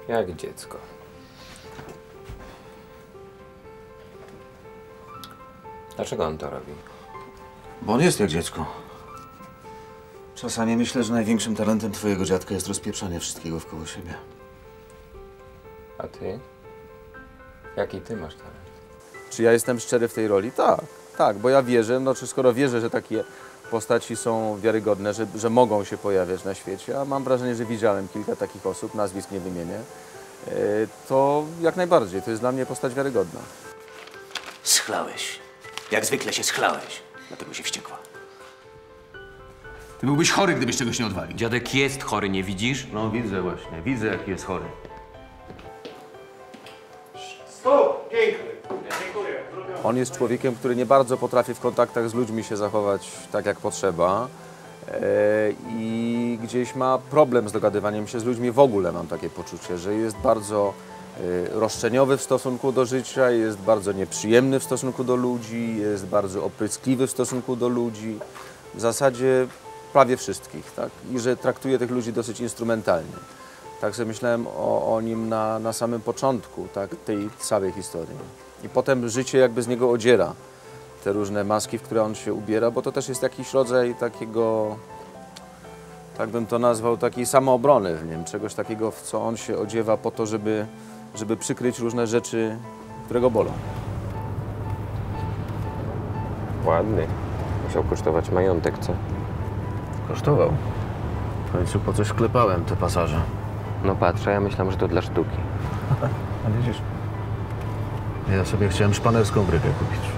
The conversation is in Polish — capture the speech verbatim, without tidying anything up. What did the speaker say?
Jak dziecko. Dlaczego on to robi? Bo on jest jak dziecko. Czasami myślę, że największym talentem twojego dziadka jest rozpieprzanie wszystkiego wkoło siebie. A ty? Jaki ty masz talent? Czy ja jestem szczery w tej roli? Tak, tak, bo ja wierzę, no czy skoro wierzę, że takie postaci są wiarygodne, że, że mogą się pojawiać na świecie, a mam wrażenie, że widziałem kilka takich osób, nazwisk nie wymienię, to jak najbardziej, to jest dla mnie postać wiarygodna. Schlałeś. Jak zwykle się schlałeś. Dlatego się wściekła. Ty byłbyś chory, gdybyś czegoś nie odwalił. Dziadek jest chory, nie widzisz? No widzę właśnie, widzę jaki jest chory. On jest człowiekiem, który nie bardzo potrafi w kontaktach z ludźmi się zachować tak, jak potrzeba e, i gdzieś ma problem z dogadywaniem się z ludźmi. W ogóle mam takie poczucie, że jest bardzo e, roszczeniowy w stosunku do życia, jest bardzo nieprzyjemny w stosunku do ludzi, jest bardzo opryskliwy w stosunku do ludzi. W zasadzie prawie wszystkich, tak? I że traktuje tych ludzi dosyć instrumentalnie. Tak sobie myślałem o, o nim na, na samym początku, tak, tej całej historii. I potem życie jakby z niego odziera te różne maski, w które on się ubiera, bo to też jest jakiś rodzaj takiego, tak bym to nazwał, takiej samoobrony w nim, czegoś takiego, w co on się odziewa po to, żeby, żeby przykryć różne rzeczy, które go bolą. Ładny. Musiał kosztować majątek, co? Kosztował. W końcu po coś wklepałem te pasaże. No patrzę, ja myślałem, że to dla sztuki. A widzisz? Ja sobie chciałem szpanerską brykę kupić.